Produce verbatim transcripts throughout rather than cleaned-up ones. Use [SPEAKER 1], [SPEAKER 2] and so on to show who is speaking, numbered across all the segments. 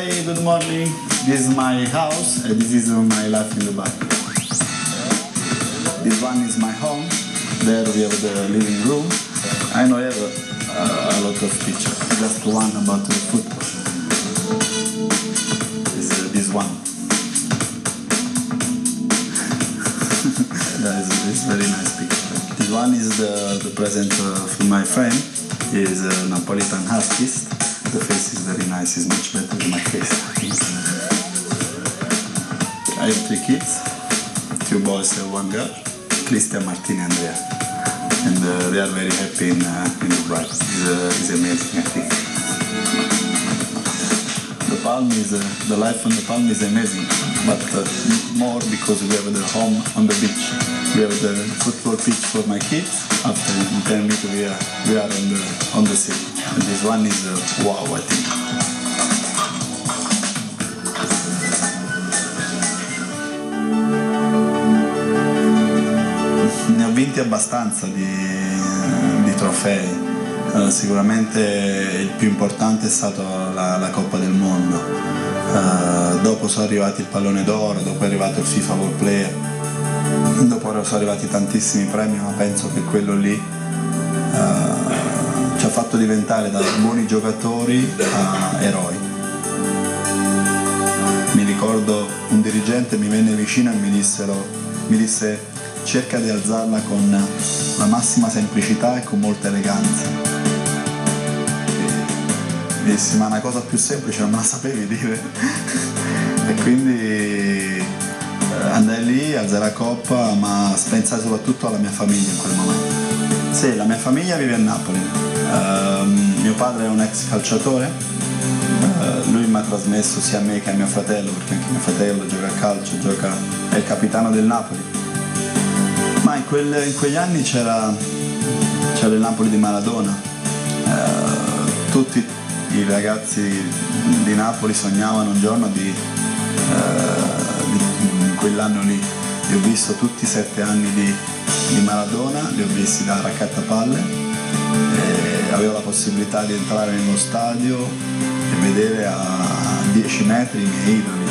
[SPEAKER 1] Hi, good morning. This is my house and this is my life in Dubai. This one is my home. There we have the living room. I know I have a, a lot of pictures. Just one about the football. Is uh, this one. That is, is very nice picture. This one is the, the present uh, from my friend. He is a Napolitan artist. The face is very nice, it's much better than my face. I have three kids, two boys and one girl, Christian, Martina and Andrea. And uh, they are very happy in, uh, in Dubai. It's, uh, it's amazing, I think. The palm is, uh, the life on the palm is amazing, but uh, more because we have the home on the beach. We have the football pitch for my kids. After ten meters we are, we are on the, on the sea. And this one is uh, wow, I think. Ne ho vinti abbastanza di, di trofei. Uh, sicuramente il più importante è stata la, la Coppa del Mondo. Uh, dopo sono arrivati il Pallone d'Oro, dopo è arrivato il FIFA World Player. Dopo sono arrivati tantissimi premi, ma penso che quello lì uh, ci ha fatto diventare da buoni giocatori a eroi. Mi ricordo un dirigente mi venne vicino e mi, dissero, mi disse cerca di alzarla con la massima semplicità e con molta eleganza. E mi dissi ma una cosa più semplice non me la sapevi dire? E quindi andai lì, alzai la coppa, ma pensai soprattutto alla mia famiglia in quel momento. Sì, la mia famiglia vive a Napoli. Uh, mio padre è un ex calciatore, uh, lui mi ha trasmesso sia a me che a mio fratello, perché anche mio fratello gioca a calcio, gioca, è il capitano del Napoli. Ma in, quel, in quegli anni c'era, c'era il Napoli di Maradona. Uh, tutti i ragazzi di Napoli sognavano un giorno di... Uh, quell'anno lì li ho visto tutti i sette anni di, di Maradona, li ho visti da raccattapalle e avevo la possibilità di entrare nello stadio e vedere a dieci metri i miei idoli.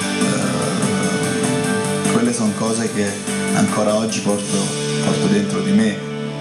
[SPEAKER 1] Eh, quelle sono cose che ancora oggi porto, porto dentro di me.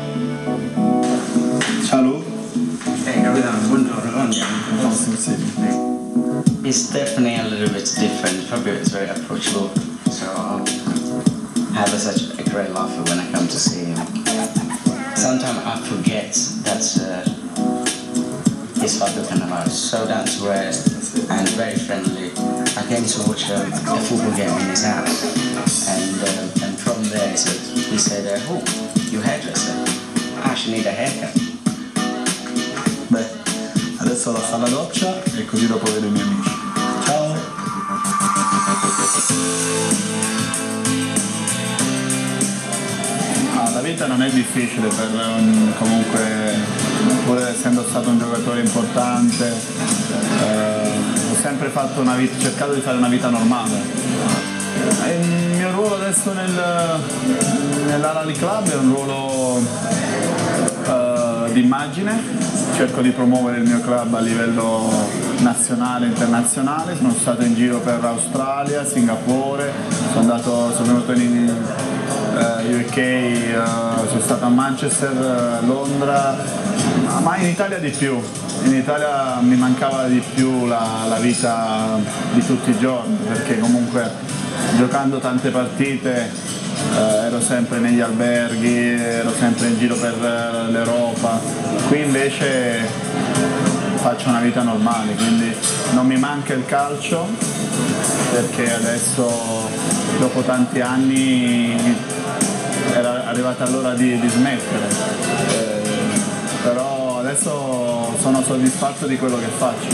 [SPEAKER 1] Ciao Lu.
[SPEAKER 2] Hey, Capitano, buongiorno, buongiorno.
[SPEAKER 1] It's
[SPEAKER 2] definitely a little bit different. Fabio is very approachable. So I have a, such a great laugh when I come to see him. Sometimes I forget that uh, he's Fabio Cannavaro, so down to earth and very friendly. I came to watch a, a football game in his house, and uh, and from there he said, he said uh, oh, you hairdresser, I actually need a haircut.
[SPEAKER 1] Beh, adesso vado a fare la doccia e così dopo vedo i miei amici. Ciao! La vita non è difficile per un, comunque, pur essendo stato un giocatore importante, eh, ho sempre fatto una vita, cercato di fare una vita normale. Il mio ruolo adesso nel, nell'Al-Ahly Club è un ruolo eh, di immagine, cerco di promuovere il mio club a livello nazionale e internazionale, sono stato in giro per Australia, Singapore, sono, andato, sono venuto in Uh, U K, uh, sono stato a Manchester, uh, Londra, ma in Italia di più. In Italia mi mancava di più la, la vita di tutti i giorni, perché comunque giocando tante partite uh, ero sempre negli alberghi, ero sempre in giro per uh, l'Europa. Qui invece faccio una vita normale, quindi non mi manca il calcio, perché adesso dopo tanti anni era arrivata l'ora di, di smettere, eh, però adesso sono soddisfatto di quello che faccio.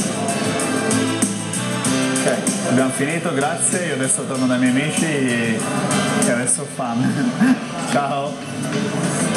[SPEAKER 1] Ok, abbiamo finito, grazie, io adesso torno dai miei amici e adesso ho fame. Ciao!